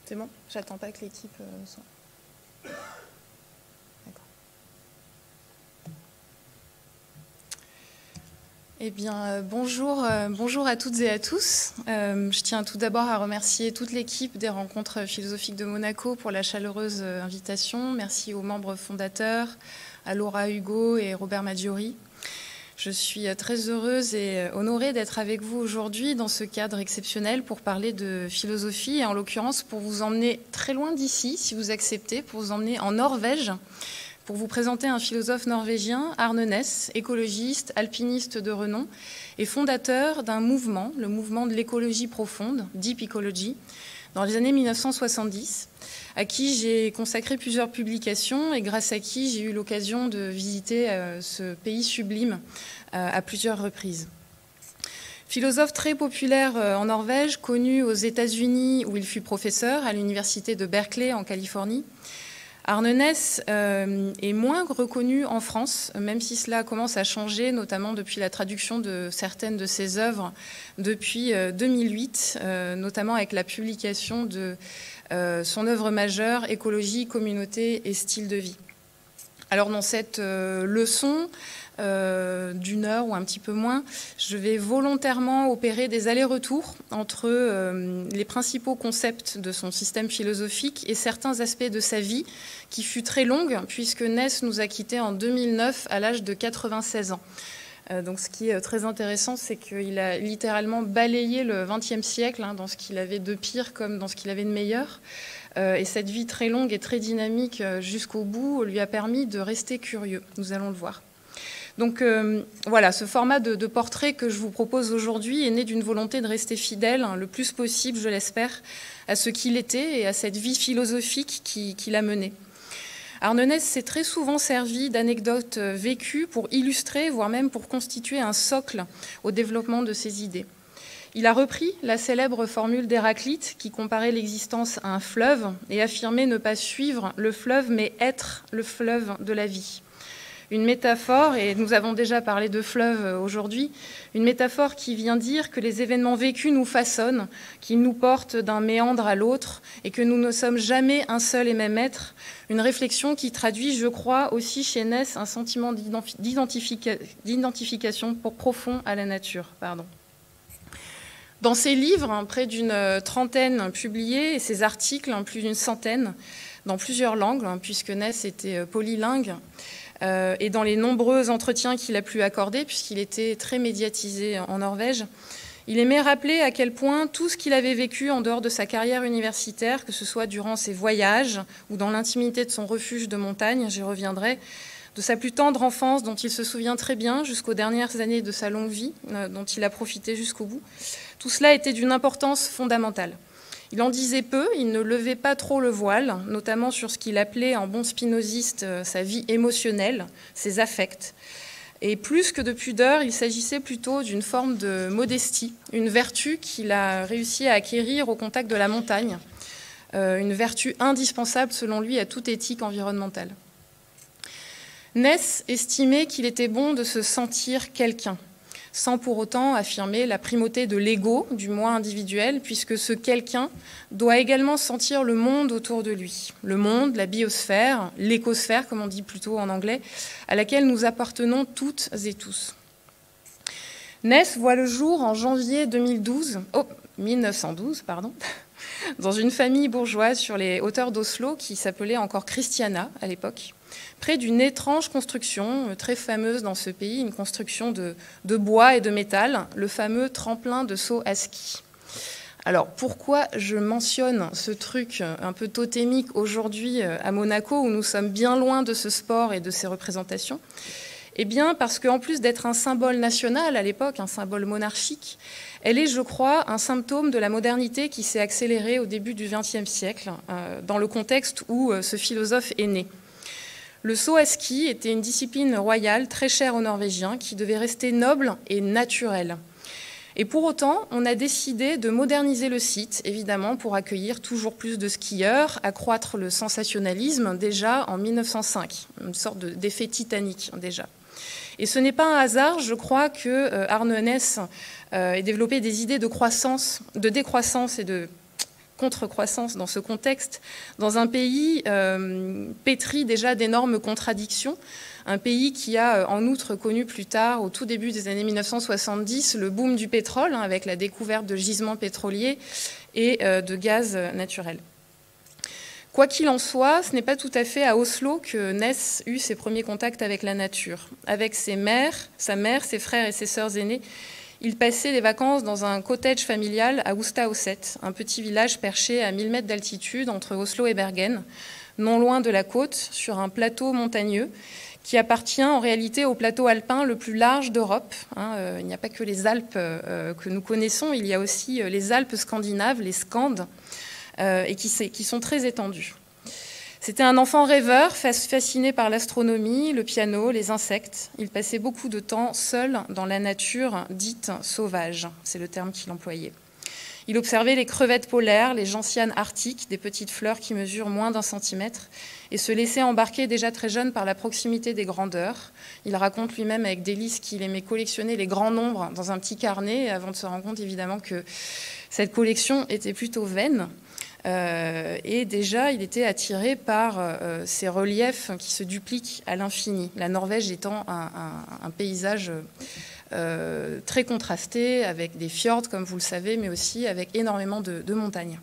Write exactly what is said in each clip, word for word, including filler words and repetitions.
C'est bon? J'attends pas que l'équipe euh, soit... D'accord. Eh bien, euh, bonjour, euh, bonjour à toutes et à tous. Euh, je tiens tout d'abord à remercier toute l'équipe des rencontres philosophiques de Monaco pour la chaleureuse euh, invitation. Merci aux membres fondateurs, à Laura Hugo et Robert Maggiori. Je suis très heureuse et honorée d'être avec vous aujourd'hui dans ce cadre exceptionnel pour parler de philosophie et en l'occurrence pour vous emmener très loin d'ici, si vous acceptez, pour vous emmener en Norvège, pour vous présenter un philosophe norvégien, Arne Næss, écologiste, alpiniste de renom et fondateur d'un mouvement, le mouvement de l'écologie profonde, Deep Ecology, dans les années mille neuf cent soixante-dix, à qui j'ai consacré plusieurs publications et grâce à qui j'ai eu l'occasion de visiter euh, ce pays sublime euh, à plusieurs reprises. Philosophe très populaire euh, en Norvège, connu aux États-Unis où il fut professeur à l'université de Berkeley en Californie, Arne Næss euh, est moins reconnu en France, même si cela commence à changer, notamment depuis la traduction de certaines de ses œuvres depuis euh, deux mille huit, euh, notamment avec la publication de euh, son œuvre majeure « Écologie, communauté et style de vie ». Alors dans cette euh, leçon euh, d'une heure ou un petit peu moins, je vais volontairement opérer des allers-retours entre euh, les principaux concepts de son système philosophique et certains aspects de sa vie qui fut très longue puisque Næss nous a quittés en deux mille neuf à l'âge de quatre-vingt-seize ans. Euh, donc ce qui est très intéressant, c'est qu'il a littéralement balayé le vingtième siècle hein, dans ce qu'il avait de pire comme dans ce qu'il avait de meilleur. Euh, et cette vie très longue et très dynamique euh, jusqu'au bout lui a permis de rester curieux. Nous allons le voir. Donc euh, voilà, ce format de, de portrait que je vous propose aujourd'hui est né d'une volonté de rester fidèle, hein, le plus possible, je l'espère, à ce qu'il était et à cette vie philosophique qui, qui l'a mené. Arne Næss s'est très souvent servi d'anecdotes vécues pour illustrer, voire même pour constituer un socle au développement de ses idées. Il a repris la célèbre formule d'Héraclite qui comparait l'existence à un fleuve et affirmait ne pas suivre le fleuve mais être le fleuve de la vie. Une métaphore, et nous avons déjà parlé de fleuve aujourd'hui, une métaphore qui vient dire que les événements vécus nous façonnent, qu'ils nous portent d'un méandre à l'autre et que nous ne sommes jamais un seul et même être. Une réflexion qui traduit, je crois, aussi chez Næss un sentiment d'identifica- d'identification profond à la nature. Pardon. Dans ses livres, près d'une trentaine publiés, et ses articles, plus d'une centaine, dans plusieurs langues, puisque Næss était polylingue, euh, et dans les nombreux entretiens qu'il a pu accorder, puisqu'il était très médiatisé en Norvège, il aimait rappeler à quel point tout ce qu'il avait vécu en dehors de sa carrière universitaire, que ce soit durant ses voyages ou dans l'intimité de son refuge de montagne, j'y reviendrai, de sa plus tendre enfance dont il se souvient très bien jusqu'aux dernières années de sa longue vie, euh, dont il a profité jusqu'au bout, tout cela était d'une importance fondamentale. Il en disait peu, il ne levait pas trop le voile, notamment sur ce qu'il appelait en bon spinoziste sa vie émotionnelle, ses affects. Et plus que de pudeur, il s'agissait plutôt d'une forme de modestie, une vertu qu'il a réussi à acquérir au contact de la montagne, euh, une vertu indispensable selon lui à toute éthique environnementale. Næss estimait qu'il était bon de se sentir quelqu'un, sans pour autant affirmer la primauté de l'ego, du moi individuel, puisque ce quelqu'un doit également sentir le monde autour de lui. Le monde, la biosphère, l'écosphère, comme on dit plutôt en anglais, à laquelle nous appartenons toutes et tous. Næss voit le jour en janvier deux mille douze, oh, mille neuf cent douze, pardon, dans une famille bourgeoise sur les hauteurs d'Oslo qui s'appelait encore Christiania à l'époque, près d'une étrange construction très fameuse dans ce pays, une construction de, de bois et de métal, le fameux tremplin de saut à ski. Alors, pourquoi je mentionne ce truc un peu totémique aujourd'hui à Monaco, où nous sommes bien loin de ce sport et de ses représentations ? Eh bien, parce qu'en plus d'être un symbole national à l'époque, un symbole monarchique, elle est, je crois, un symptôme de la modernité qui s'est accélérée au début du vingtième siècle, euh, dans le contexte où euh, ce philosophe est né. Le saut à ski était une discipline royale très chère aux Norvégiens qui devait rester noble et naturelle. Et pour autant, on a décidé de moderniser le site, évidemment, pour accueillir toujours plus de skieurs, accroître le sensationnalisme déjà en mille neuf cent cinq, une sorte d'effet Titanic déjà. Et ce n'est pas un hasard, je crois, que euh, Arne Næss euh, ait développé des idées de croissance, de décroissance et de contre-croissance dans ce contexte, dans un pays euh, pétri déjà d'énormes contradictions, un pays qui a en outre connu plus tard, au tout début des années mille neuf cent soixante-dix, le boom du pétrole, hein, avec la découverte de gisements pétroliers et euh, de gaz naturel. Quoi qu'il en soit, ce n'est pas tout à fait à Oslo que Næss eut ses premiers contacts avec la nature. Avec ses mères, sa mère, ses frères et ses sœurs aînées, il passait les vacances dans un cottage familial à Ostaåset, un petit village perché à mille mètres d'altitude entre Oslo et Bergen, non loin de la côte, sur un plateau montagneux qui appartient en réalité au plateau alpin le plus large d'Europe. Hein, euh, il n'y a pas que les Alpes euh, que nous connaissons, il y a aussi euh, les Alpes scandinaves, les Skandes, Euh, et qui, qui sont très étendus. C'était un enfant rêveur, fasciné par l'astronomie, le piano, les insectes. Il passait beaucoup de temps seul dans la nature dite sauvage, c'est le terme qu'il employait. Il observait les crevettes polaires, les gentianes arctiques, des petites fleurs qui mesurent moins d'un centimètre, et se laissait embarquer déjà très jeune par la proximité des grandeurs. Il raconte lui-même avec délice qu'il aimait collectionner les grands nombres dans un petit carnet, avant de se rendre compte évidemment que cette collection était plutôt vaine. Euh, et déjà, il était attiré par euh, ces reliefs qui se dupliquent à l'infini, la Norvège étant un, un, un paysage euh, très contrasté, avec des fjords, comme vous le savez, mais aussi avec énormément de, de montagnes.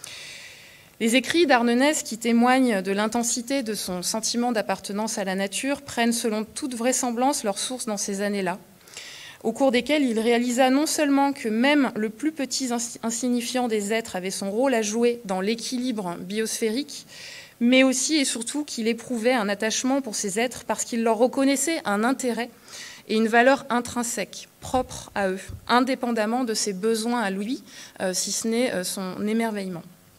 Les écrits d'Arne Næss, qui témoignent de l'intensité de son sentiment d'appartenance à la nature, prennent selon toute vraisemblance leur source dans ces années-là, au cours desquels il réalisa non seulement que même le plus petit insignifiant des êtres avait son rôle à jouer dans l'équilibre biosphérique, mais aussi et surtout qu'il éprouvait un attachement pour ces êtres parce qu'il leur reconnaissait un intérêt et une valeur intrinsèque, propre à eux, indépendamment de ses besoins à lui, euh, si ce n'est euh, son émerveillement.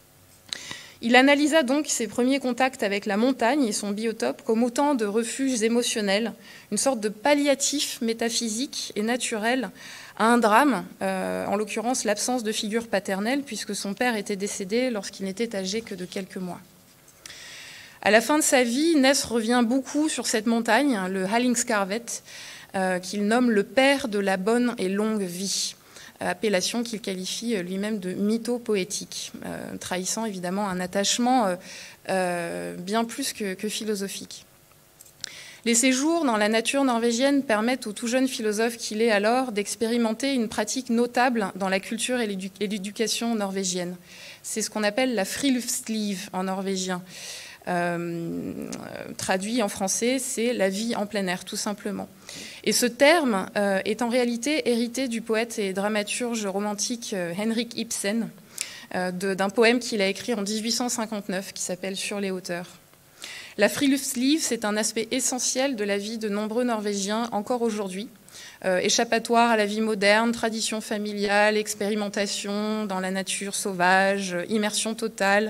Il analysa donc ses premiers contacts avec la montagne et son biotope comme autant de refuges émotionnels, une sorte de palliatif métaphysique et naturel à un drame, euh, en l'occurrence l'absence de figure paternelle, puisque son père était décédé lorsqu'il n'était âgé que de quelques mois. À la fin de sa vie, Næss revient beaucoup sur cette montagne, le Hallingskarvet, euh, qu'il nomme le père de la bonne et longue vie, appellation qu'il qualifie lui-même de mytho-poétique, euh, trahissant évidemment un attachement euh, euh, bien plus que, que philosophique. Les séjours dans la nature norvégienne permettent au tout jeune philosophe qu'il est alors d'expérimenter une pratique notable dans la culture et l'éducation norvégienne. C'est ce qu'on appelle la friluftsliv en norvégien. Euh, traduit en français, c'est la vie en plein air, tout simplement. Et ce terme euh, est en réalité hérité du poète et dramaturge romantique euh, Henrik Ibsen, euh, d'un poème qu'il a écrit en mille huit cent cinquante-neuf qui s'appelle « Sur les hauteurs ». La friluftsliv, c'est un aspect essentiel de la vie de nombreux Norvégiens encore aujourd'hui. Euh, échappatoire à la vie moderne, tradition familiale, expérimentation dans la nature sauvage, immersion totale,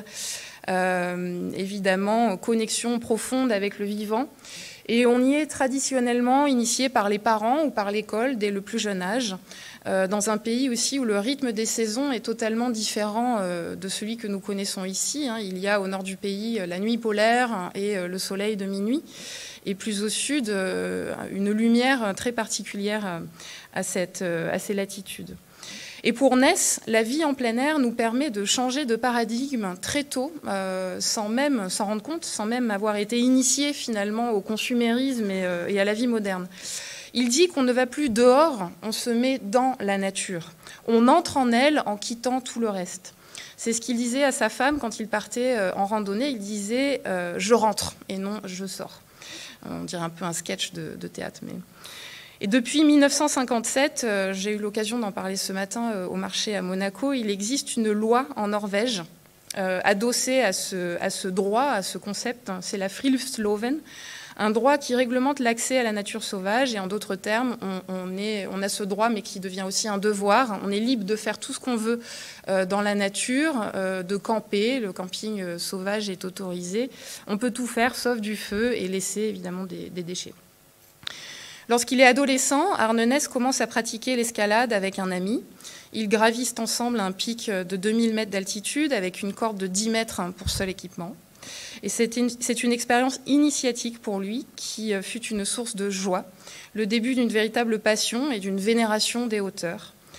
Euh, évidemment, connexion profonde avec le vivant. Et on y est traditionnellement initié par les parents ou par l'école dès le plus jeune âge, euh, dans un pays aussi où le rythme des saisons est totalement différent euh, de celui que nous connaissons ici. Hein. Il y a au nord du pays la nuit polaire et euh, le soleil de minuit, et plus au sud, euh, une lumière très particulière à, cette, euh, à ces latitudes. Et pour Næss, la vie en plein air nous permet de changer de paradigme très tôt, euh, sans même s'en rendre compte, sans même avoir été initié finalement au consumérisme et, euh, et à la vie moderne. Il dit qu'on ne va plus dehors, on se met dans la nature. On entre en elle en quittant tout le reste. C'est ce qu'il disait à sa femme quand il partait euh, en randonnée. Il disait euh, « je rentre » et non « je sors ». On dirait un peu un sketch de, de théâtre, mais... Et depuis mille neuf cent cinquante-sept, euh, j'ai eu l'occasion d'en parler ce matin euh, au marché à Monaco, il existe une loi en Norvège euh, adossée à ce, à ce droit, à ce concept, hein, c'est la Friluftsloven, un droit qui réglemente l'accès à la nature sauvage, et en d'autres termes, on, on, est, on a ce droit, mais qui devient aussi un devoir. On est libre de faire tout ce qu'on veut euh, dans la nature, euh, de camper, le camping euh, sauvage est autorisé. On peut tout faire, sauf du feu, et laisser évidemment des, des déchets. Lorsqu'il est adolescent, Arne Næss commence à pratiquer l'escalade avec un ami. Ils gravissent ensemble un pic de deux mille mètres d'altitude avec une corde de dix mètres pour seul équipement. Et c'est une, c'est une expérience initiatique pour lui qui fut une source de joie, le début d'une véritable passion et d'une vénération des hauteurs.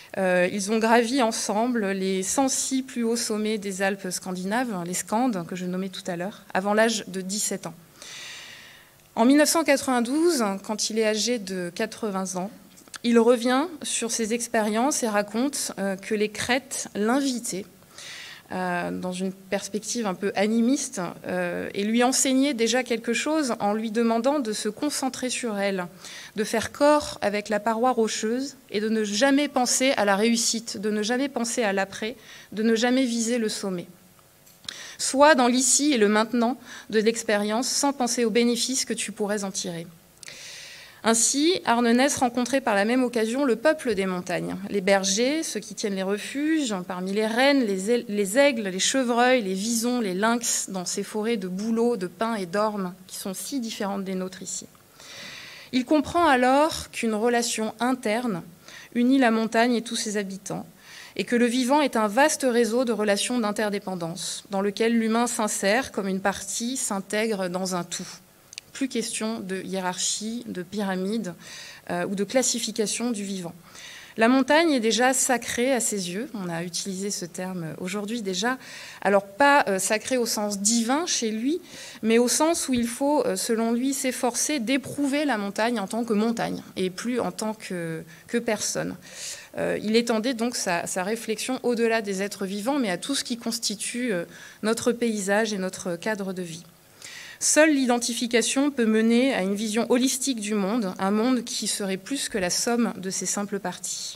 Euh, ils ont gravi ensemble les cent six plus hauts sommets des Alpes scandinaves, les Scandes, que je nommais tout à l'heure, avant l'âge de dix-sept ans. En mille neuf cent quatre-vingt-douze, quand il est âgé de quatre-vingts ans, il revient sur ses expériences et raconte euh, que les Crêtes l'invitaient euh, dans une perspective un peu animiste euh, et lui enseignaient déjà quelque chose en lui demandant de se concentrer sur elle, de faire corps avec la paroi rocheuse et de ne jamais penser à la réussite, de ne jamais penser à l'après, de ne jamais viser le sommet. Sois dans l'ici et le maintenant de l'expérience sans penser aux bénéfices que tu pourrais en tirer. Ainsi, Arne Næss rencontrait par la même occasion le peuple des montagnes, les bergers, ceux qui tiennent les refuges, parmi les rennes, les aigles, les chevreuils, les visons, les lynx, dans ces forêts de bouleaux, de pins et d'ormes qui sont si différentes des nôtres ici. Il comprend alors qu'une relation interne unit la montagne et tous ses habitants, et que le vivant est un vaste réseau de relations d'interdépendance, dans lequel l'humain s'insère comme une partie s'intègre dans un tout. Plus question de hiérarchie, de pyramide euh, ou de classification du vivant. La montagne est déjà sacrée à ses yeux, on a utilisé ce terme aujourd'hui déjà, alors pas euh, sacrée au sens divin chez lui, mais au sens où il faut, euh, selon lui, s'efforcer d'éprouver la montagne en tant que montagne, et plus en tant que, que personne. Euh, il étendait donc sa, sa réflexion au-delà des êtres vivants, mais à tout ce qui constitue euh, notre paysage et notre cadre de vie. Seule l'identification peut mener à une vision holistique du monde, un monde qui serait plus que la somme de ses simples parties.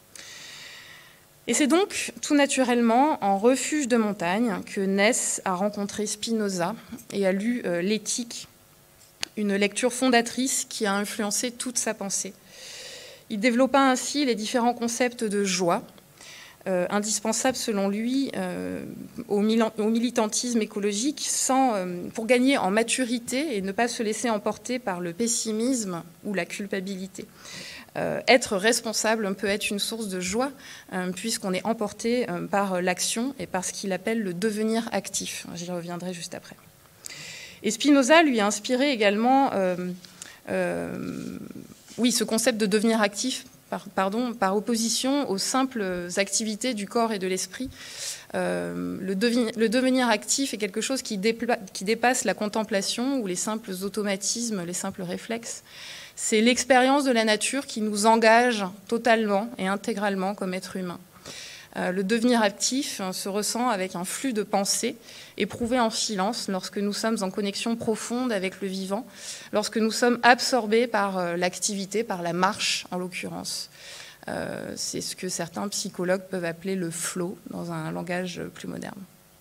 Et c'est donc tout naturellement en refuge de montagne que Næss a rencontré Spinoza et a lu euh, l'Éthique, une lecture fondatrice qui a influencé toute sa pensée. Il développa ainsi les différents concepts de joie, Euh, indispensable selon lui euh, au, au militantisme écologique sans, euh, pour gagner en maturité et ne pas se laisser emporter par le pessimisme ou la culpabilité. Euh, être responsable peut être une source de joie euh, puisqu'on est emporté euh, par l'action et par ce qu'il appelle le devenir actif. J'y reviendrai juste après. Et Spinoza lui a inspiré également euh, euh, oui, ce concept de devenir actif Par, pardon, par opposition aux simples activités du corps et de l'esprit. Euh, le, le devenir actif est quelque chose qui, dépla, qui dépasse la contemplation ou les simples automatismes, les simples réflexes. C'est l'expérience de la nature qui nous engage totalement et intégralement comme êtres humains. Euh, le devenir actif hein, se ressent avec un flux de pensée éprouvé en silence lorsque nous sommes en connexion profonde avec le vivant, lorsque nous sommes absorbés par euh, l'activité, par la marche en l'occurrence. Euh, c'est ce que certains psychologues peuvent appeler le flow dans un langage plus moderne.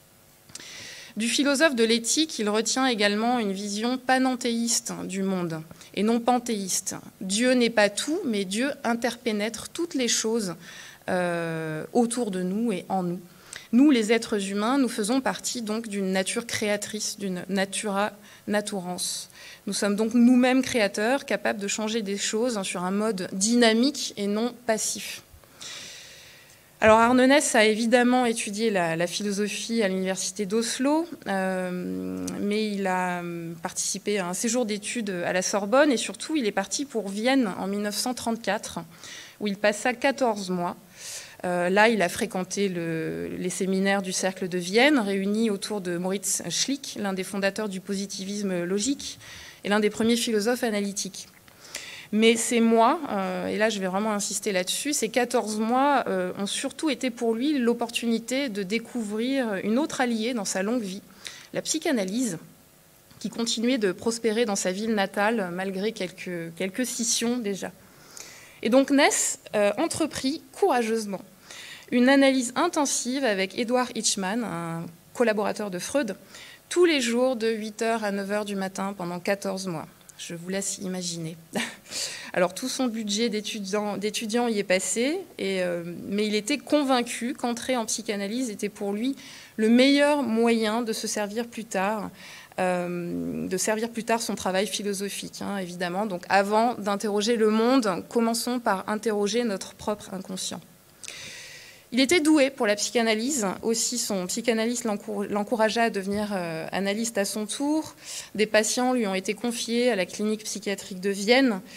Du philosophe de l'éthique, il retient également une vision panenthéiste du monde et non panthéiste. Dieu n'est pas tout, mais Dieu interpénètre toutes les choses Euh, autour de nous et en nous. Nous, les êtres humains, nous faisons partie donc d'une nature créatrice, d'une natura naturans. Nous sommes donc nous-mêmes créateurs, capables de changer des choses hein, sur un mode dynamique et non passif. Alors Arne Næss a évidemment étudié la, la philosophie à l'université d'Oslo, euh, mais il a participé à un séjour d'études à la Sorbonne et surtout il est parti pour Vienne en mille neuf cent trente-quatre, où il passa quatorze mois. Euh, là, il a fréquenté le, les séminaires du Cercle de Vienne, réunis autour de Moritz Schlick, l'un des fondateurs du positivisme logique et l'un des premiers philosophes analytiques. Mais ces mois, euh, et là je vais vraiment insister là-dessus, ces quatorze mois euh, ont surtout été pour lui l'opportunité de découvrir une autre alliée dans sa longue vie, la psychanalyse, qui continuait de prospérer dans sa ville natale, malgré quelques, quelques scissions déjà. Et donc Næss euh, entreprit courageusement une analyse intensive avec Eduard Hirschman, un collaborateur de Freud, tous les jours de huit heures à neuf heures du matin pendant quatorze mois. Je vous laisse imaginer. Alors tout son budget d'étudiant, d'étudiant y est passé, et, euh, mais il était convaincu qu'entrer en psychanalyse était pour lui le meilleur moyen de se servir plus tard, euh, de servir plus tard son travail philosophique, hein, évidemment. Donc avant d'interroger le monde, commençons par interroger notre propre inconscient. Il était doué pour la psychanalyse. Aussi, son psychanalyste l'encouragea à devenir euh, analyste à son tour. Des patients lui ont été confiés à la clinique psychiatrique de Vienne.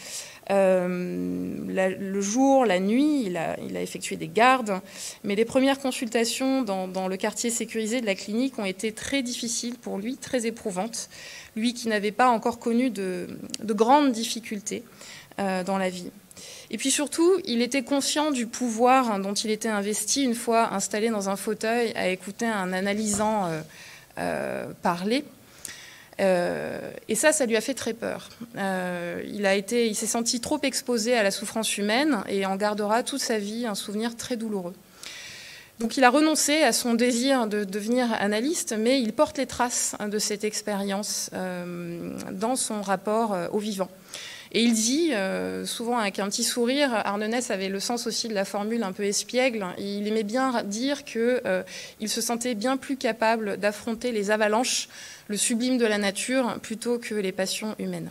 Euh, la, le jour, la nuit, il a, il a effectué des gardes, mais les premières consultations dans, dans le quartier sécurisé de la clinique ont été très difficiles pour lui, très éprouvantes. Lui qui n'avait pas encore connu de, de grandes difficultés euh, dans la vie. Et puis surtout, il était conscient du pouvoir hein, dont il était investi une fois installé dans un fauteuil à écouter un analysant euh, euh, parler. Euh, et ça, ça lui a fait très peur. Euh, il a été, il s'est senti trop exposé à la souffrance humaine et en gardera toute sa vie un souvenir très douloureux. Donc il a renoncé à son désir de devenir analyste, mais il porte les traces de cette expérience euh, dans son rapport au vivant. Et il dit, euh, souvent avec un petit sourire, Arne Næss avait le sens aussi de la formule un peu espiègle, il aimait bien dire qu'il euh, se sentait bien plus capable d'affronter les avalanches, le sublime de la nature, plutôt que les passions humaines.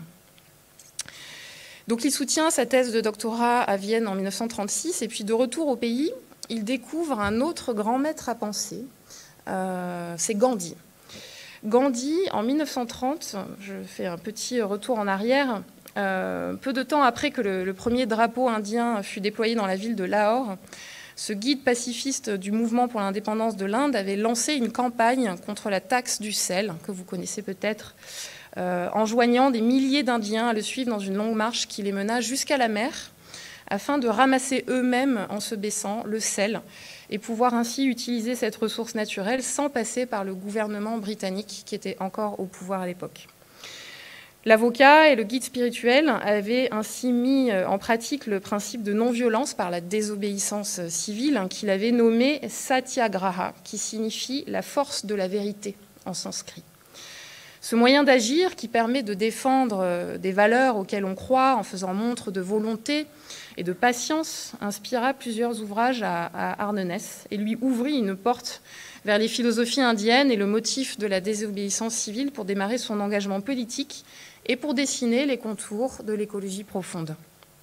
Donc il soutient sa thèse de doctorat à Vienne en mille neuf cent trente-six, et puis de retour au pays, il découvre un autre grand maître à penser, euh, c'est Gandhi. Gandhi, en mille neuf cent trente, je fais un petit retour en arrière, Euh, peu de temps après que le, le premier drapeau indien fut déployé dans la ville de Lahore, ce guide pacifiste du mouvement pour l'indépendance de l'Inde avait lancé une campagne contre la taxe du sel, que vous connaissez peut-être, euh, enjoignant des milliers d'Indiens à le suivre dans une longue marche qui les mena jusqu'à la mer, afin de ramasser eux-mêmes, en se baissant, le sel, et pouvoir ainsi utiliser cette ressource naturelle sans passer par le gouvernement britannique qui était encore au pouvoir à l'époque. L'avocat et le guide spirituel avaient ainsi mis en pratique le principe de non-violence par la désobéissance civile qu'il avait nommé Satyagraha, qui signifie la force de la vérité en sanskrit. Ce moyen d'agir qui permet de défendre des valeurs auxquelles on croit en faisant montre de volonté et de patience inspira plusieurs ouvrages à, à Arne Næss et lui ouvrit une porte vers les philosophies indiennes et le motif de la désobéissance civile pour démarrer son engagement politique et pour dessiner les contours de l'écologie profonde.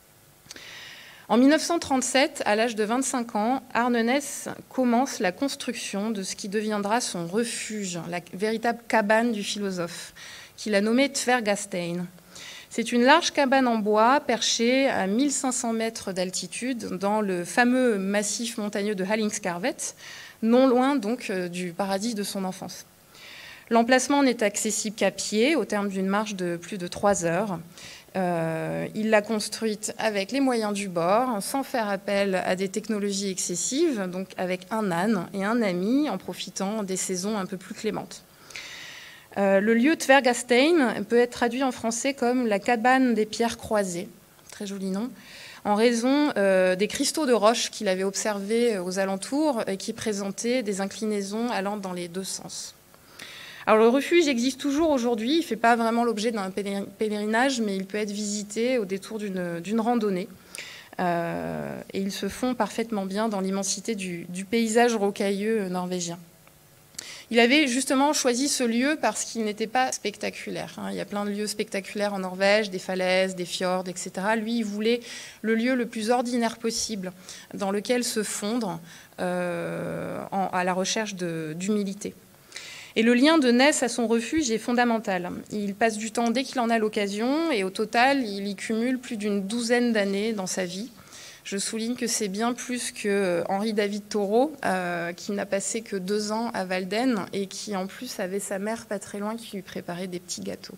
En mille neuf cent trente-sept, à l'âge de vingt-cinq ans, Arne Næss commence la construction de ce qui deviendra son refuge, la véritable cabane du philosophe, qu'il a nommée Tvergastein. C'est une large cabane en bois perchée à mille cinq cents mètres d'altitude dans le fameux massif montagneux de Hallingskarvet, non loin donc du paradis de son enfance. L'emplacement n'est accessible qu'à pied, au terme d'une marche de plus de trois heures. Euh, il l'a construite avec les moyens du bord, sans faire appel à des technologies excessives, donc avec un âne et un ami, en profitant des saisons un peu plus clémentes. Euh, le lieu Tvergastein peut être traduit en français comme la cabane des pierres croisées, très joli nom, en raison euh, des cristaux de roche qu'il avait observés aux alentours et qui présentaient des inclinaisons allant dans les deux sens. Alors le refuge existe toujours aujourd'hui, il ne fait pas vraiment l'objet d'un pèlerinage, mais il peut être visité au détour d'une d'une randonnée. Euh, et ils se font parfaitement bien dans l'immensité du, du paysage rocailleux norvégien. Il avait justement choisi ce lieu parce qu'il n'était pas spectaculaire. Il y a plein de lieux spectaculaires en Norvège, des falaises, des fjords, et cetera. Lui, il voulait le lieu le plus ordinaire possible, dans lequel se fondre euh, en, à la recherche d'humilité. Et le lien de Næss à son refuge est fondamental. Il passe du temps dès qu'il en a l'occasion et au total, il y cumule plus d'une douzaine d'années dans sa vie. Je souligne que c'est bien plus que Henri David Thoreau, euh, qui n'a passé que deux ans à Walden et qui en plus avait sa mère pas très loin qui lui préparait des petits gâteaux.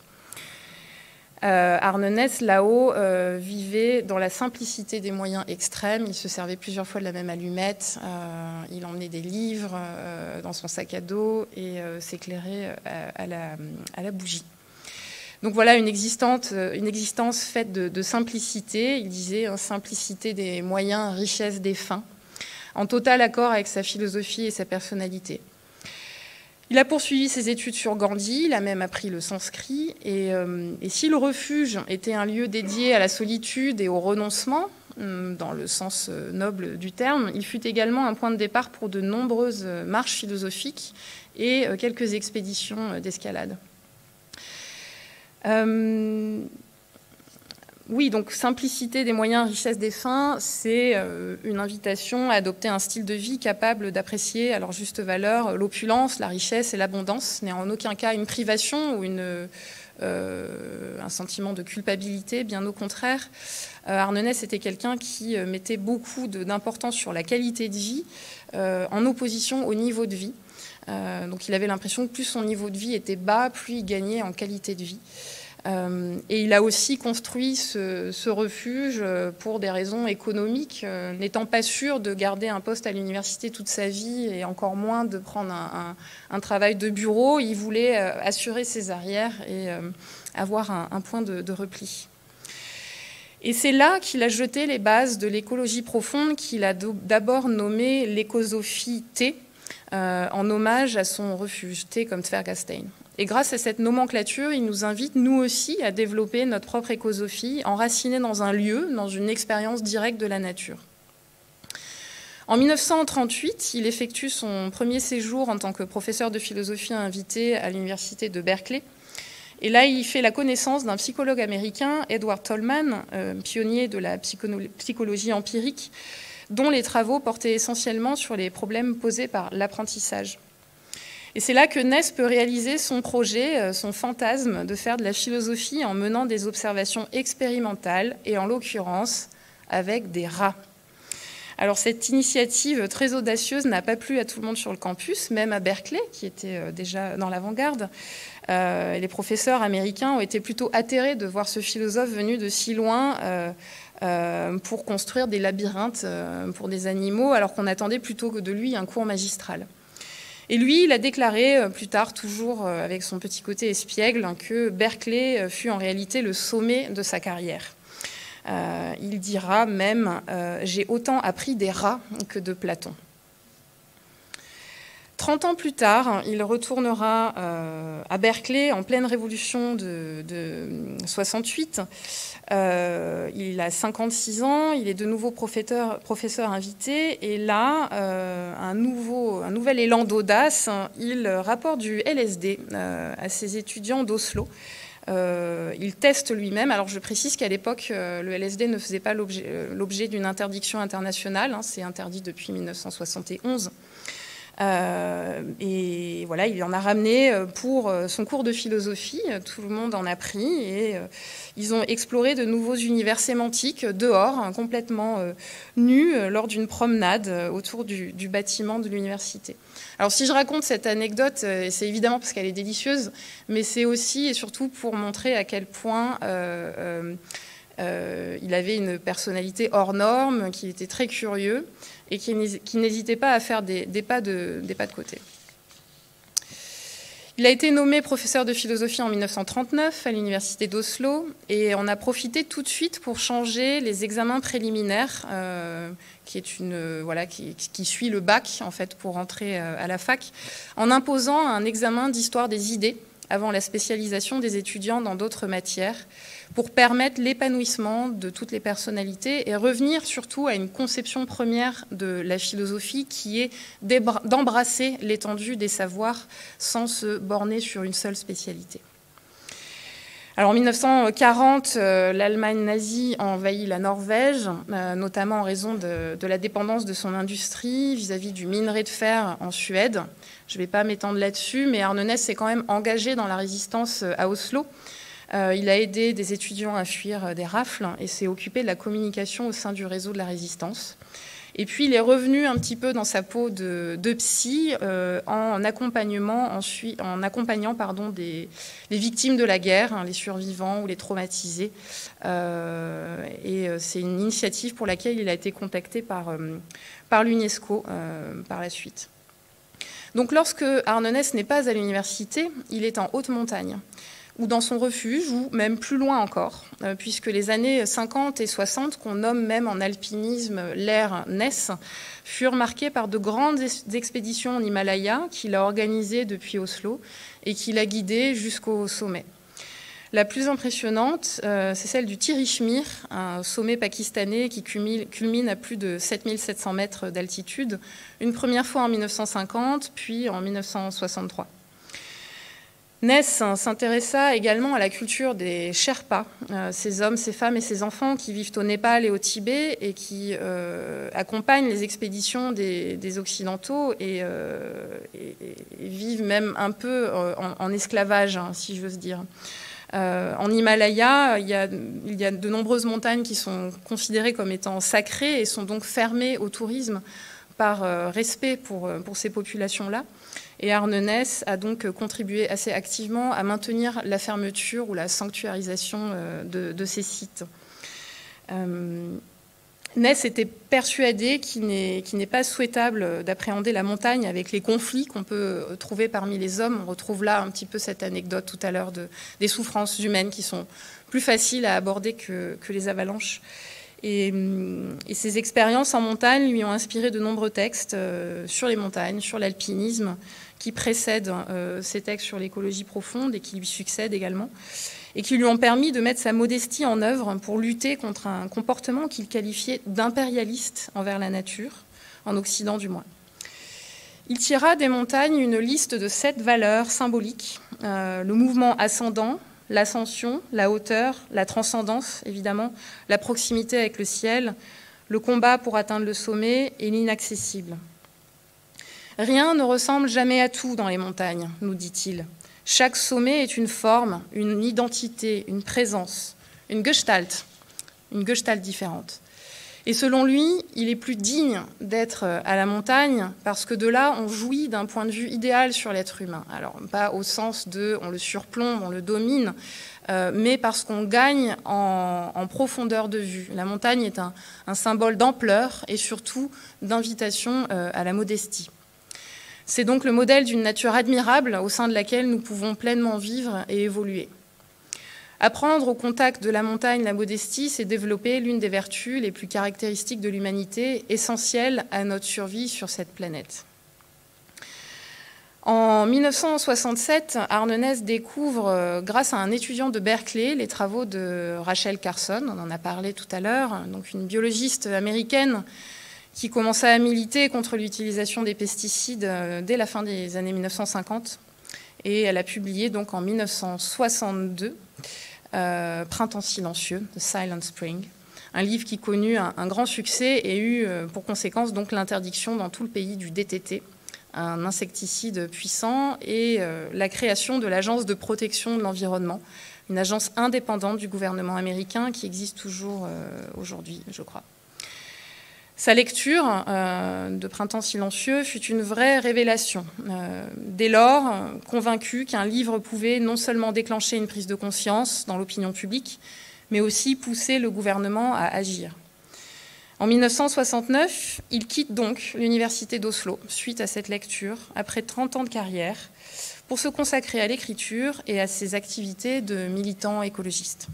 Euh, Arne Næss, là-haut, euh, vivait dans la simplicité des moyens extrêmes. Il se servait plusieurs fois de la même allumette. Euh, il emmenait des livres euh, dans son sac à dos et euh, s'éclairait à, à, la, à la bougie. Donc voilà une, une existence faite de, de simplicité. Il disait hein, simplicité des moyens, richesse des fins, en total accord avec sa philosophie et sa personnalité. Il a poursuivi ses études sur Gandhi, il a même appris le sanskrit. Et, euh, et si le refuge était un lieu dédié à la solitude et au renoncement, dans le sens noble du terme, il fut également un point de départ pour de nombreuses marches philosophiques et quelques expéditions d'escalade. Euh, oui, donc simplicité des moyens, richesse des fins, c'est euh, une invitation à adopter un style de vie capable d'apprécier à leur juste valeur l'opulence, la richesse et l'abondance. Ce n'est en aucun cas une privation ou une, euh, un sentiment de culpabilité, bien au contraire. Euh, Arne Naess était quelqu'un qui mettait beaucoup d'importance sur la qualité de vie euh, en opposition au niveau de vie. Euh, donc il avait l'impression que plus son niveau de vie était bas, plus il gagnait en qualité de vie. Euh, et il a aussi construit ce, ce refuge pour des raisons économiques, euh, n'étant pas sûr de garder un poste à l'université toute sa vie et encore moins de prendre un, un, un travail de bureau. Il voulait euh, assurer ses arrières et euh, avoir un, un point de, de repli. Et c'est là qu'il a jeté les bases de l'écologie profonde qu'il a d'abord nommée l'écosophie T, euh, en hommage à son refuge, T comme Tvergastein. Et grâce à cette nomenclature, il nous invite, nous aussi, à développer notre propre écosophie, enracinée dans un lieu, dans une expérience directe de la nature. En mille neuf cent trente-huit, il effectue son premier séjour en tant que professeur de philosophie invité à l'université de Berkeley. Et là, il fait la connaissance d'un psychologue américain, Edward Tolman, euh, pionnier de la psychologie empirique, dont les travaux portaient essentiellement sur les problèmes posés par l'apprentissage. Et c'est là que Naess peut réaliser son projet, son fantasme de faire de la philosophie en menant des observations expérimentales et en l'occurrence avec des rats. Alors cette initiative très audacieuse n'a pas plu à tout le monde sur le campus, même à Berkeley, qui était déjà dans l'avant-garde. Euh, les professeurs américains ont été plutôt atterrés de voir ce philosophe venu de si loin euh, euh, pour construire des labyrinthes euh, pour des animaux, alors qu'on attendait plutôt que de lui un cours magistral. Et lui, il a déclaré plus tard, toujours avec son petit côté espiègle, que Berkeley fut en réalité le sommet de sa carrière. Euh, il dira même euh, « J'ai autant appris des rats que de Platon ». Trente ans plus tard, il retournera euh, à Berkeley en pleine révolution de, de soixante-huit. Euh, il a cinquante-six ans, il est de nouveau professeur, professeur invité, et là, euh, un, nouveau, un nouvel élan d'audace, il rapporte du L S D euh, à ses étudiants d'Oslo. Euh, il teste lui-même. Alors je précise qu'à l'époque, euh, le L S D ne faisait pas l'objet euh, d'une interdiction internationale, hein, c'est interdit depuis mille neuf cent soixante et onze. Euh, et voilà, il en a ramené pour son cours de philosophie, tout le monde en a pris, et euh, ils ont exploré de nouveaux univers sémantiques dehors, hein, complètement euh, nus, euh, lors d'une promenade euh, autour du, du bâtiment de l'université. Alors si je raconte cette anecdote, euh, c'est évidemment parce qu'elle est délicieuse, mais c'est aussi et surtout pour montrer à quel point euh, euh, euh, il avait une personnalité hors norme, qu'il était très curieux, et qui n'hésitait pas à faire des, des, pas de, des pas de côté. Il a été nommé professeur de philosophie en mille neuf cent trente-neuf à l'université d'Oslo, et on a profité tout de suite pour changer les examens préliminaires, euh, qui, est une, euh, voilà, qui, qui suit le bac en fait, pour entrer euh, à la fac, en imposant un examen d'histoire des idées avant la spécialisation des étudiants dans d'autres matières, pour permettre l'épanouissement de toutes les personnalités et revenir surtout à une conception première de la philosophie qui est d'embrasser l'étendue des savoirs sans se borner sur une seule spécialité. Alors, en mille neuf cent quarante, euh, l'Allemagne nazie envahit la Norvège, euh, notamment en raison de, de la dépendance de son industrie vis-à-vis du minerai de fer en Suède. Je ne vais pas m'étendre là-dessus, mais Arne Naess s'est quand même engagé dans la résistance à Oslo. Euh, il a aidé des étudiants à fuir des rafles et s'est occupé de la communication au sein du réseau de la résistance. Et puis, il est revenu un petit peu dans sa peau de, de psy euh, en, accompagnement, ensuite, en accompagnant pardon, des, les victimes de la guerre, hein, les survivants ou les traumatisés. Euh, et c'est une initiative pour laquelle il a été contacté par, euh, par l'UNESCO euh, par la suite. Donc, lorsque Arne Naess n'est pas à l'université, il est en haute montagne, ou dans son refuge, ou même plus loin encore, euh, puisque les années cinquante et soixante, qu'on nomme même en alpinisme l'ère Naess, furent marquées par de grandes expéditions en Himalaya qu'il a organisées depuis Oslo et qu'il a guidées jusqu'au sommet. La plus impressionnante, euh, c'est celle du Tirishmir, un sommet pakistanais qui culmine, culmine à plus de sept mille sept cents mètres d'altitude, une première fois en mille neuf cent cinquante, puis en mille neuf cent soixante-trois. Ness s'intéressa également à la culture des Sherpas, euh, ces hommes, ces femmes et ces enfants qui vivent au Népal et au Tibet et qui euh, accompagnent les expéditions des, des Occidentaux et, euh, et, et vivent même un peu en, en esclavage, hein, si j'ose dire. Euh, en Himalaya, il y, a, il y a de nombreuses montagnes qui sont considérées comme étant sacrées et sont donc fermées au tourisme par euh, respect pour, pour ces populations-là. Et Arne Ness a donc contribué assez activement à maintenir la fermeture ou la sanctuarisation de, de ces sites. Euh, Ness était persuadé qu'il n'est qu'il n'est pas souhaitable d'appréhender la montagne avec les conflits qu'on peut trouver parmi les hommes. On retrouve là un petit peu cette anecdote tout à l'heure de, des souffrances humaines qui sont plus faciles à aborder que, que les avalanches. Et, et ces expériences en montagne lui ont inspiré de nombreux textes euh, sur les montagnes, sur l'alpinisme, qui précèdent euh, ces textes sur l'écologie profonde et qui lui succèdent également, et qui lui ont permis de mettre sa modestie en œuvre pour lutter contre un comportement qu'il qualifiait d'impérialiste envers la nature, en Occident du moins. Il tira des montagnes une liste de sept valeurs symboliques, euh, le mouvement ascendant, l'ascension, la hauteur, la transcendance, évidemment, la proximité avec le ciel, le combat pour atteindre le sommet et l'inaccessible. Rien ne ressemble jamais à tout dans les montagnes, nous dit-il. Chaque sommet est une forme, une identité, une présence, une gestalt, une gestalt différente. Et selon lui, il est plus digne d'être à la montagne parce que de là, on jouit d'un point de vue idéal sur l'être humain. Alors, pas au sens de on le surplombe, on le domine, euh, mais parce qu'on gagne en, en profondeur de vue. La montagne est un, un symbole d'ampleur et surtout d'invitation euh, à la modestie. C'est donc le modèle d'une nature admirable au sein de laquelle nous pouvons pleinement vivre et évoluer. Apprendre au contact de la montagne la modestie, c'est développer l'une des vertus les plus caractéristiques de l'humanité, essentielles à notre survie sur cette planète. En mille neuf cent soixante-sept, Arne Ness découvre, grâce à un étudiant de Berkeley, les travaux de Rachel Carson, on en a parlé tout à l'heure, donc une biologiste américaine qui commença à militer contre l'utilisation des pesticides dès la fin des années mille neuf cent cinquante. Et elle a publié donc en mille neuf cent soixante-deux euh, Printemps silencieux, The Silent Spring, un livre qui connut un, un grand succès et eut euh, pour conséquence donc l'interdiction dans tout le pays du D T T, un insecticide puissant, et euh, la création de l'Agence de protection de l'environnement, une agence indépendante du gouvernement américain qui existe toujours euh, aujourd'hui, je crois. Sa lecture euh, de Printemps silencieux fut une vraie révélation. Euh, dès lors, convaincu qu'un livre pouvait non seulement déclencher une prise de conscience dans l'opinion publique, mais aussi pousser le gouvernement à agir. En mille neuf cent soixante-neuf, il quitte donc l'université d'Oslo, suite à cette lecture, après trente ans de carrière, pour se consacrer à l'écriture et à ses activités de militant écologiste.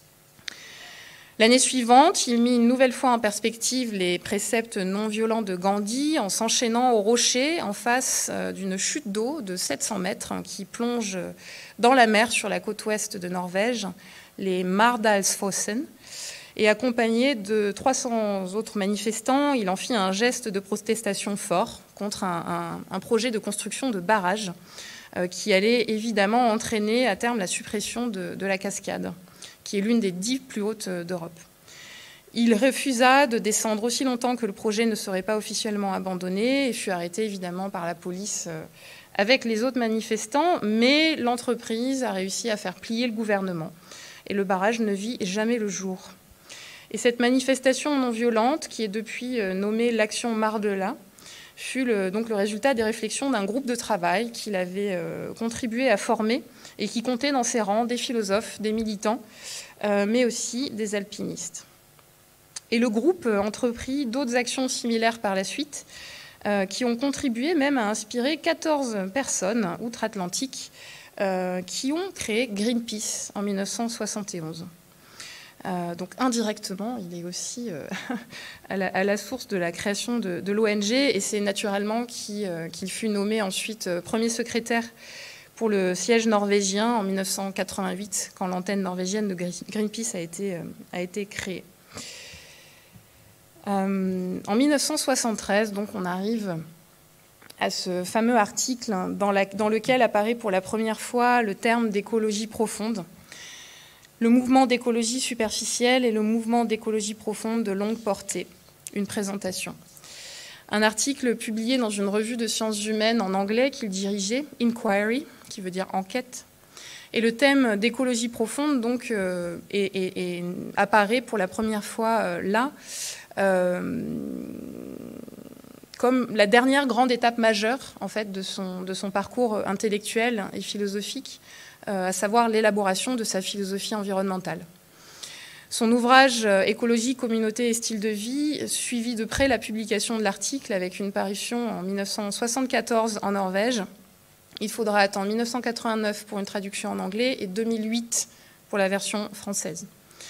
L'année suivante, il mit une nouvelle fois en perspective les préceptes non violents de Gandhi en s'enchaînant au rocher en face d'une chute d'eau de sept cents mètres qui plonge dans la mer sur la côte ouest de Norvège, les Mardalsfossen. Et accompagné de trois cents autres manifestants, il en fit un geste de protestation fort contre un, un, un projet de construction de barrage euh, qui allait évidemment entraîner à terme la suppression de, de la cascade, qui est l'une des dix plus hautes d'Europe. Il refusa de descendre aussi longtemps que le projet ne serait pas officiellement abandonné et fut arrêté évidemment par la police avec les autres manifestants, mais l'entreprise a réussi à faire plier le gouvernement et le barrage ne vit jamais le jour. Et cette manifestation non violente, qui est depuis nommée l'Action Mardela, fut le, donc le résultat des réflexions d'un groupe de travail qu'il avait euh, contribué à former et qui comptait dans ses rangs des philosophes, des militants, euh, mais aussi des alpinistes. Et le groupe entreprit d'autres actions similaires par la suite, euh, qui ont contribué même à inspirer quatorze personnes outre-Atlantique euh, qui ont créé Greenpeace en mille neuf cent soixante et onze. Euh, donc indirectement, il est aussi euh, à, la, à la source de la création de, de l'O N G, et c'est naturellement qu'il euh, qu'il fut nommé ensuite euh, premier secrétaire pour le siège norvégien en mille neuf cent quatre-vingt-huit, quand l'antenne norvégienne de Greenpeace a été, euh, a été créée. Euh, en mille neuf cent soixante-treize, donc, on arrive à ce fameux article dans, la, dans lequel apparaît pour la première fois le terme d'écologie profonde, le mouvement d'écologie superficielle et le mouvement d'écologie profonde de longue portée, une présentation. Un article publié dans une revue de sciences humaines en anglais qu'il dirigeait, Inquiry, qui veut dire enquête. Et le thème d'écologie profonde donc, euh, est, est, est, apparaît pour la première fois euh, là, euh, comme la dernière grande étape majeure en fait, de, son, de son parcours intellectuel et philosophique, euh, à savoir l'élaboration de sa philosophie environnementale. Son ouvrage « Écologie, communauté et style de vie » suivit de près la publication de l'article avec une parution en mille neuf cent soixante-quatorze en Norvège. Il faudra attendre mille neuf cent quatre-vingt-neuf pour une traduction en anglais et deux mille huit pour la version française.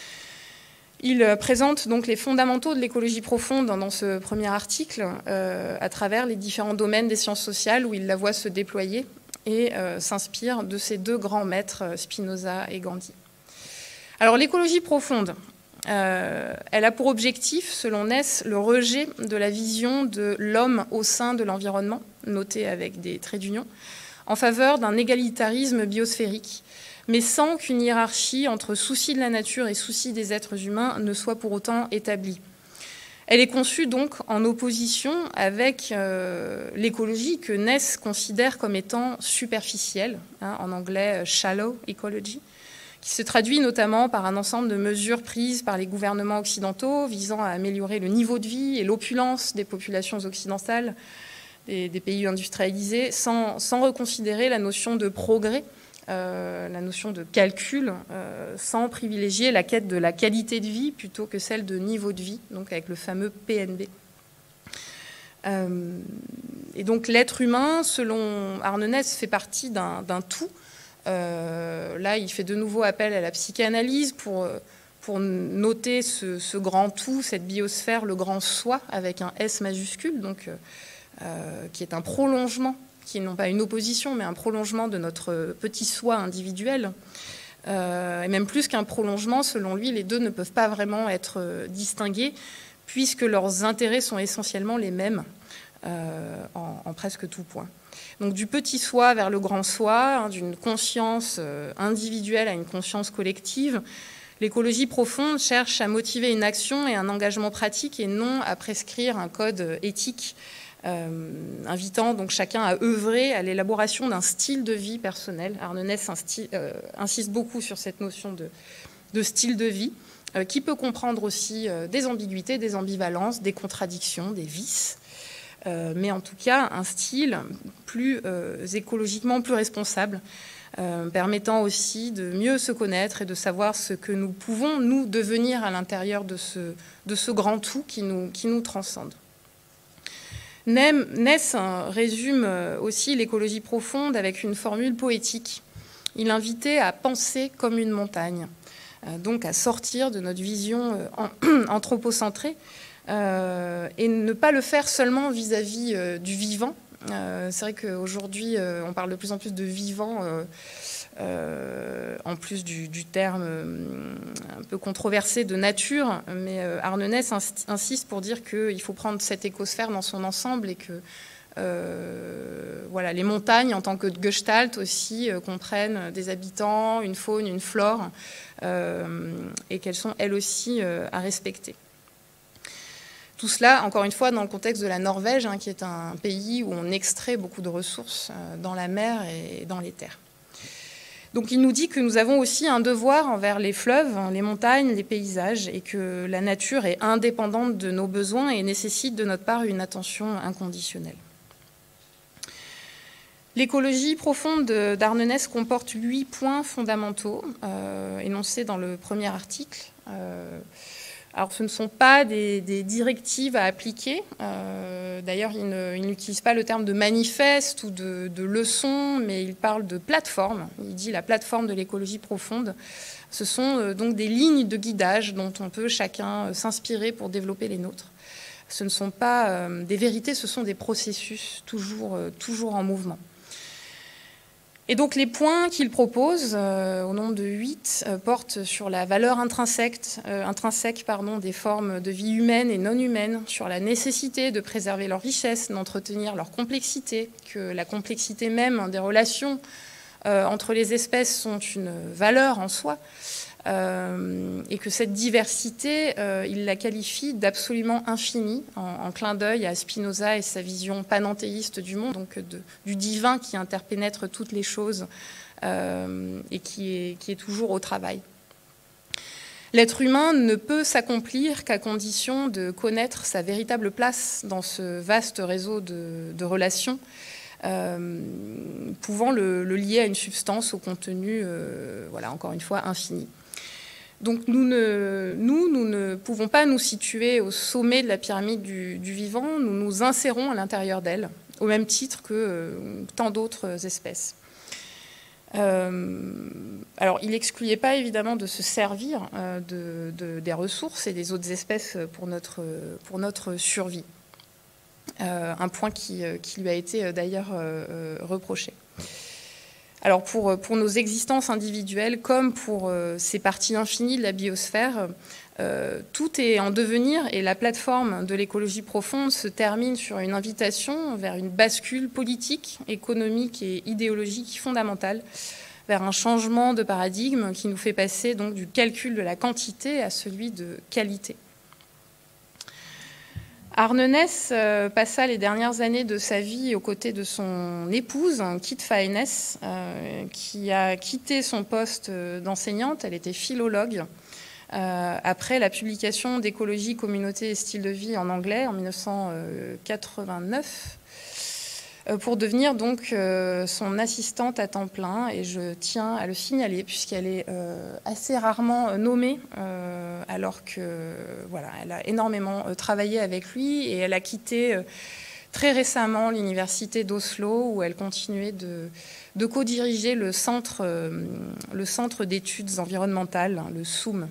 Il présente donc les fondamentaux de l'écologie profonde dans ce premier article euh, à travers les différents domaines des sciences sociales où il la voit se déployer et euh, s'inspire de ses deux grands maîtres, Spinoza et Gandhi. Alors l'écologie profonde, euh, elle a pour objectif, selon Naess, le rejet de la vision de l'homme au sein de l'environnement, noté avec des traits d'union, en faveur d'un égalitarisme biosphérique, mais sans qu'une hiérarchie entre souci de la nature et souci des êtres humains ne soit pour autant établie. Elle est conçue donc en opposition avec euh, l'écologie que Naess considère comme étant superficielle, hein, en anglais « shallow ecology », qui se traduit notamment par un ensemble de mesures prises par les gouvernements occidentaux visant à améliorer le niveau de vie et l'opulence des populations occidentales, des, des pays industrialisés, sans, sans reconsidérer la notion de progrès, euh, la notion de calcul, euh, sans privilégier la quête de la qualité de vie plutôt que celle de niveau de vie, donc avec le fameux P N B. Euh, et donc l'être humain, selon Arne Naess, fait partie d'un d'un tout. Euh, là, il fait de nouveau appel à la psychanalyse pour, pour noter ce, ce grand tout, cette biosphère, le grand soi, avec un S majuscule, donc, euh, qui est un prolongement, qui n'est non pas une opposition, mais un prolongement de notre petit soi individuel. Euh, et même plus qu'un prolongement, selon lui, les deux ne peuvent pas vraiment être distingués, puisque leurs intérêts sont essentiellement les mêmes euh, en, en presque tout point. Donc du petit soi vers le grand soi, hein, d'une conscience individuelle à une conscience collective, l'écologie profonde cherche à motiver une action et un engagement pratique et non à prescrire un code éthique, euh, invitant donc chacun à œuvrer à l'élaboration d'un style de vie personnel. Arne Naess euh, insiste beaucoup sur cette notion de, de style de vie, euh, qui peut comprendre aussi euh, des ambiguïtés, des ambivalences, des contradictions, des vices. Euh, mais en tout cas un style plus euh, écologiquement plus responsable, euh, permettant aussi de mieux se connaître et de savoir ce que nous pouvons, nous, devenir à l'intérieur de ce, de ce grand tout qui nous, qui nous transcende. Naess résume aussi l'écologie profonde avec une formule poétique. Il invitait à penser comme une montagne, euh, donc à sortir de notre vision euh, anthropocentrée, Euh, et ne pas le faire seulement vis-à-vis euh, du vivant. Euh, c'est vrai qu'aujourd'hui, euh, on parle de plus en plus de vivant, euh, euh, en plus du, du terme euh, un peu controversé de nature, mais euh, Arne Naess insiste pour dire qu'il faut prendre cette écosphère dans son ensemble et que euh, voilà, les montagnes, en tant que gestalt aussi, euh, comprennent des habitants, une faune, une flore, euh, et qu'elles sont elles aussi euh, à respecter. Tout cela, encore une fois, dans le contexte de la Norvège, hein, qui est un pays où on extrait beaucoup de ressources euh, dans la mer et dans les terres. Donc il nous dit que nous avons aussi un devoir envers les fleuves, les montagnes, les paysages, et que la nature est indépendante de nos besoins et nécessite de notre part une attention inconditionnelle. L'écologie profonde d'Arne Naess comporte huit points fondamentaux, euh, énoncés dans le premier article. Euh, Alors, ce ne sont pas des, des directives à appliquer. Euh, D'ailleurs, il n'utilise pas le terme de manifeste ou de, de leçon, mais il parle de plateforme. Il dit la plateforme de l'écologie profonde. Ce sont euh, donc des lignes de guidage dont on peut chacun euh, s'inspirer pour développer les nôtres. Ce ne sont pas euh, des vérités, ce sont des processus toujours, euh, toujours en mouvement. Et donc les points qu'il propose, euh, au nombre de huit, euh, portent sur la valeur intrinsèque, euh, intrinsèque pardon, des formes de vie humaines et non humaines, sur la nécessité de préserver leur richesse, d'entretenir leur complexité, que la complexité même des relations euh, entre les espèces sont une valeur en soi, euh, et que cette diversité, euh, il la qualifie d'absolument infinie, en, en clin d'œil à Spinoza et sa vision panenthéiste du monde, donc de, du divin qui interpénètre toutes les choses euh, et qui est, qui est toujours au travail. L'être humain ne peut s'accomplir qu'à condition de connaître sa véritable place dans ce vaste réseau de, de relations, euh, pouvant le, le lier à une substance au contenu, euh, voilà, encore une fois, infini. Donc nous ne, nous, nous ne pouvons pas nous situer au sommet de la pyramide du, du vivant, nous nous insérons à l'intérieur d'elle, au même titre que euh, tant d'autres espèces. Euh, alors il n'excluait pas évidemment de se servir euh, de, de, des ressources et des autres espèces pour notre, pour notre survie. Euh, un point qui, qui lui a été d'ailleurs euh, reproché. Alors pour, pour nos existences individuelles, comme pour euh, ces parties infinies de la biosphère, euh, tout est en devenir et la plateforme de l'écologie profonde se termine sur une invitation vers une bascule politique, économique et idéologique fondamentale, vers un changement de paradigme qui nous fait passer donc du calcul de la quantité à celui de qualité. Arne Næss euh, passa les dernières années de sa vie aux côtés de son épouse, Kit Faennes, euh, qui a quitté son poste d'enseignante. Elle était philologue. Euh, après la publication d'Écologie, communauté et style de vie en anglais en mille neuf cent quatre-vingt-neuf, euh, pour devenir donc euh, son assistante à temps plein. Et je tiens à le signaler puisqu'elle est euh, assez rarement nommée, euh, alors que voilà, elle a énormément euh, travaillé avec lui et elle a quitté euh, très récemment l'université d'Oslo où elle continuait de, de co-diriger le centre, euh, le centre d'études environnementales, le S O O M.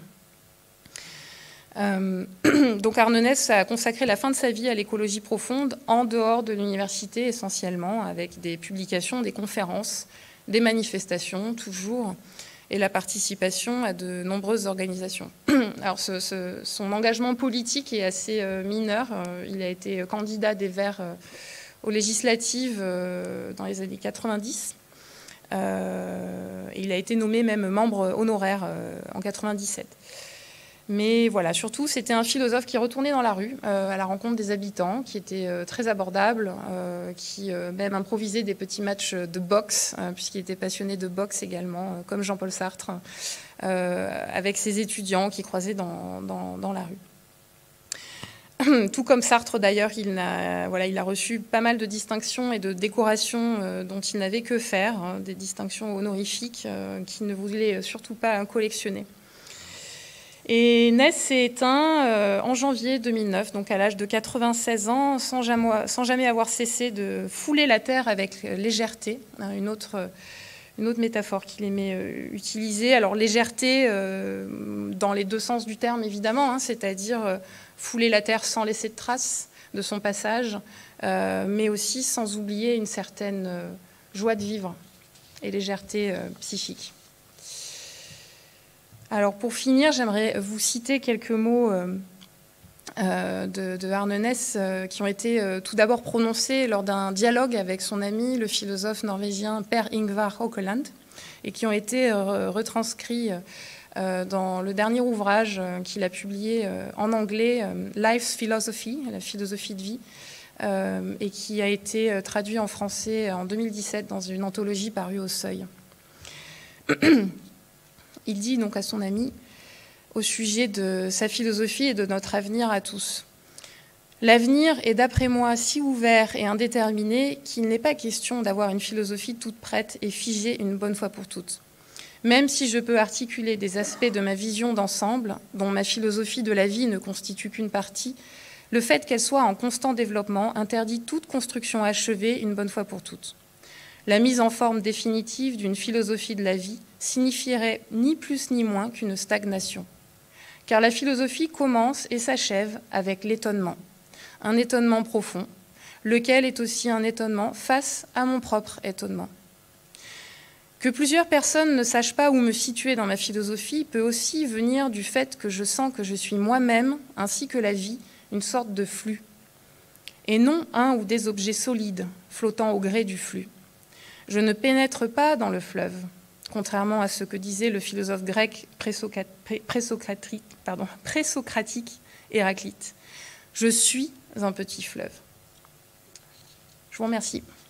Euh, donc Arne Næss a consacré la fin de sa vie à l'écologie profonde en dehors de l'université essentiellement, avec des publications, des conférences, des manifestations toujours, et la participation à de nombreuses organisations. Alors ce, ce, son engagement politique est assez euh, mineur. Euh, il a été candidat des Verts euh, aux législatives euh, dans les années quatre-vingt-dix. Euh, il a été nommé même membre honoraire euh, en quatre-vingt-dix-sept. Mais voilà, surtout, c'était un philosophe qui retournait dans la rue euh, à la rencontre des habitants, qui était euh, très abordable, euh, qui euh, même improvisait des petits matchs de boxe, euh, puisqu'il était passionné de boxe également, euh, comme Jean-Paul Sartre, euh, avec ses étudiants qui croisaient dans, dans, dans la rue. Tout comme Sartre, d'ailleurs, il a, voilà, il a reçu pas mal de distinctions et de décorations euh, dont il n'avait que faire, hein, des distinctions honorifiques euh, qu'il ne voulait surtout pas collectionner. Et Næss s'est éteint euh, en janvier deux mille neuf, donc à l'âge de quatre-vingt-seize ans, sans jamais, sans jamais avoir cessé de fouler la terre avec légèreté, hein, une, autre, une autre métaphore qu'il aimait euh, utiliser. Alors légèreté euh, dans les deux sens du terme, évidemment, hein, c'est-à-dire euh, fouler la terre sans laisser de traces de son passage, euh, mais aussi sans oublier une certaine euh, joie de vivre et légèreté euh, psychique. Alors pour finir, j'aimerais vous citer quelques mots euh, euh, de, de Arne Næss euh, qui ont été euh, tout d'abord prononcés lors d'un dialogue avec son ami, le philosophe norvégien Per Ingvar Haukeland, et qui ont été euh, retranscrits euh, dans le dernier ouvrage euh, qu'il a publié euh, en anglais, euh, Life's Philosophy, la philosophie de vie, euh, et qui a été euh, traduit en français en deux mille dix-sept dans une anthologie parue au Seuil. Il dit donc à son ami, au sujet de sa philosophie et de notre avenir à tous. L'avenir est d'après moi si ouvert et indéterminé qu'il n'est pas question d'avoir une philosophie toute prête et figée une bonne fois pour toutes. Même si je peux articuler des aspects de ma vision d'ensemble, dont ma philosophie de la vie ne constitue qu'une partie, le fait qu'elle soit en constant développement interdit toute construction achevée une bonne fois pour toutes. La mise en forme définitive d'une philosophie de la vie signifierait ni plus ni moins qu'une stagnation. Car la philosophie commence et s'achève avec l'étonnement, un étonnement profond, lequel est aussi un étonnement face à mon propre étonnement. Que plusieurs personnes ne sachent pas où me situer dans ma philosophie peut aussi venir du fait que je sens que je suis moi-même, ainsi que la vie, une sorte de flux, et non un ou des objets solides flottant au gré du flux. Je ne pénètre pas dans le fleuve, contrairement à ce que disait le philosophe grec présocratique, pardon, présocratique Héraclite. Je suis un petit fleuve. Je vous remercie.